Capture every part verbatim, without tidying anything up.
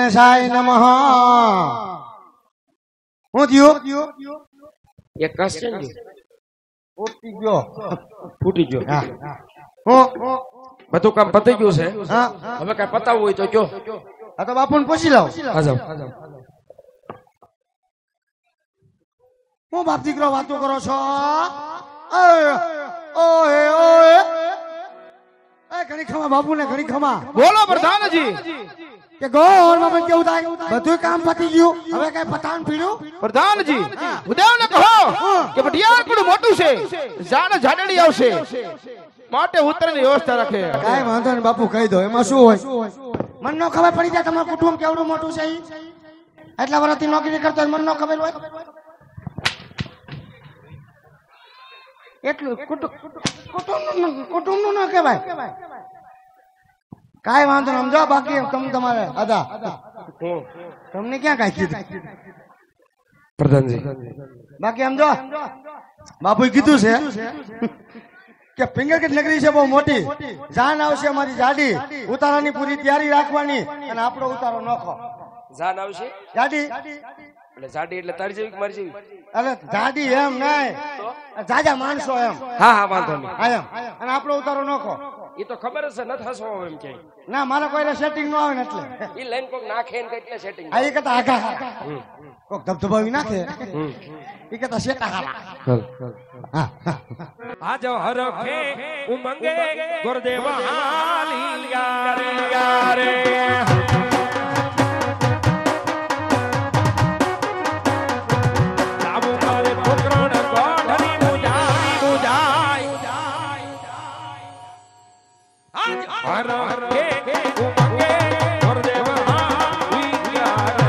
ગણેશાય નમઃ. હું થયું? એક કસ્ટન ફૂટી ગયો ફૂટી ગયો. હા હું બધું કામ પતી ગયું છે. હા હવે કઈ પતાવવું હોય તો જો. આ તો બાપુને પૂછી લઉં. આજો હું બાપ દીકરો વાતો કરો છો? ઓય ઓય ઓય એ ઘણી ખમા બાપુ ને ઘણી ખમા. બોલો પ્રધાનજી. કે ગોળ માં કેવું થાય? બધું કામ પતી ગયું, હવે કઈ પતાન પીડ્યું? પ્રધાનજી ઉદયને કહો કે બટિયા કડું મોટું છે, જાને જાડડી આવશે માટે ઉતરની વ્યવસ્થા રાખે. કાઈ વાંધો નહીં બાપુ, કહી દો. એમાં શું હોય? મન નો ખબર પડી જાય તમારું કુટુંબ કેવડું મોટું છે. એટલા વર્ષથી નોકરી કરતો મન નો ખબર હોય એટલું કુટુંબ કુટુંબ નું ના કહેવાય. કાઈ વાંધો નહીં, સમજો. બાકી તમે તમારે અદા તમને ક્યાં કાંઈ કીધું પ્રધાનજી? બાકી સમજો બાપુએ કીધું છે કે પિંગલગઢ નગરી છે બહુ મોટી, જાન આવશે અમારી જાડી, ઉતારાની પૂરી તૈયારી રાખવાની અને આપણો ઉતારો નોખો. જાન આવશે જાડી એટલે જાડી એટલે તારી જેવી કે મારી જેવી? અરે જાડી એમ નહીં, જાજા માણસો એમ. હા હા વાંધો નહીં. હા એમ. અને આપણો ઉતારો નોખો. એ તો ખબર હશે, ન થશો એમ ક્યાંય. ના મારે કોઈ સેટિંગ ન આવે ને એટલે એ લાઈન કોક નાખે ને એટલે સેટિંગ. આ એ કહેતા આઘા કોક ધબધબાવી નાખે, એ કહેતા શેટા હારા. આજ હરખે ઉમંગે ગુરદેવ હાલી યારે યારે. લાવું મારે પોકરણ ગોઢની મુજાઈ મુજાઈ. આજ હરખે ઉમંગે ગુરદેવ હાલી યારે.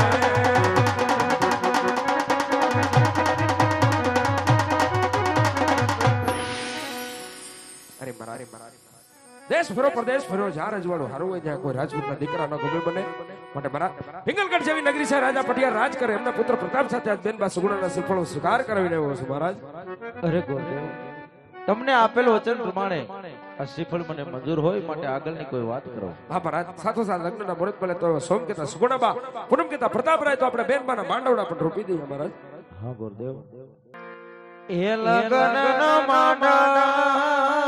અરે મારા અરે મારા દેશ ફરો પ્રદેશ ફરો, જ્યાં રજવાડું હારું હોય ત્યાં કોઈ રાજપૂતના દીકરાનો ગમે બને. માટે મારા પિંગલગઢ જેવી નગરી છે, રાજા પટિયા રાજ કરે, એમના પુત્ર પ્રતાપ સાથે આજ બેનબા સુગુણાના શ્રીફળનો સ્વીકાર કરાવીને આવ્યો છું મહારાજ. અરે ગુરુદેવ, તમને આપેલ વચન પ્રમાણે આ શ્રીફળ મને મંજૂર હોય માટે આગળની કોઈ વાત કરો. હા મહારાજ, સાથો સાથ લગ્નના મુહૂર્ત પહેલા તો સોમ કેતા સુગુણાબા, પૂનમ કેતા પ્રતાપરાય તો આપણે બેનબાના માંડવડા પણ રોપી દઈએ મહારાજ. હા ગુરુદેવ. એ લગન નો માંડવા